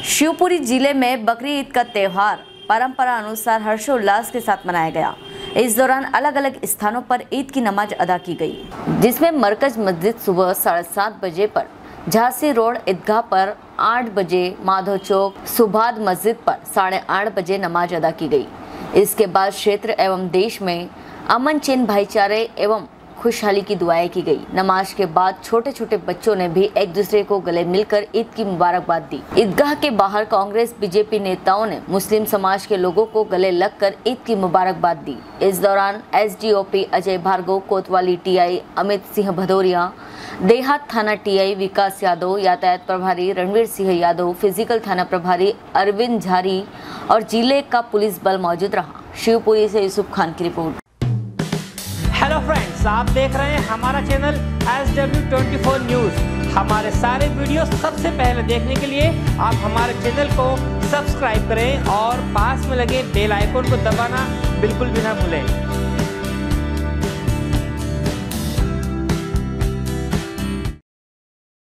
शिवपुरी जिले में बकरी ईद का त्यौहार परंपरा अनुसार हर्षोल्लास के साथ मनाया गया। इस दौरान अलग अलग स्थानों पर ईद की नमाज अदा की गई, जिसमें मरकज मस्जिद सुबह 7:30 बजे पर, झांसी रोड ईदगाह पर 8 बजे, माधव चौक सुभाद मस्जिद पर 8:30 बजे नमाज अदा की गई। इसके बाद क्षेत्र एवं देश में अमन चैन, भाईचारे एवं खुशहाली की दुआएं की गई। नमाज के बाद छोटे छोटे बच्चों ने भी एक दूसरे को गले मिलकर ईद की मुबारकबाद दी। ईदगाह के बाहर कांग्रेस बीजेपी नेताओं ने मुस्लिम समाज के लोगों को गले लगकर ईद की मुबारकबाद दी। इस दौरान एसडीओपी अजय भार्गव, कोतवाली टीआई अमित सिंह भदौरिया, देहात थाना टीआई विकास यादव, यातायात प्रभारी रणवीर सिंह यादव, फिजिकल थाना प्रभारी अरविंद झारी और जिले का पुलिस बल मौजूद रहा। शिवपुरी से यूसुफ खान की रिपोर्ट। हेलो फ्रेंड्स, आप देख रहे हैं हमारा चैनल SW24 न्यूज़। हमारे सारे वीडियो सबसे पहले देखने के लिए आप हमारे चैनल को सब्सक्राइब करें और पास में लगे बेल आइकन को दबाना बिल्कुल भी ना भूलें।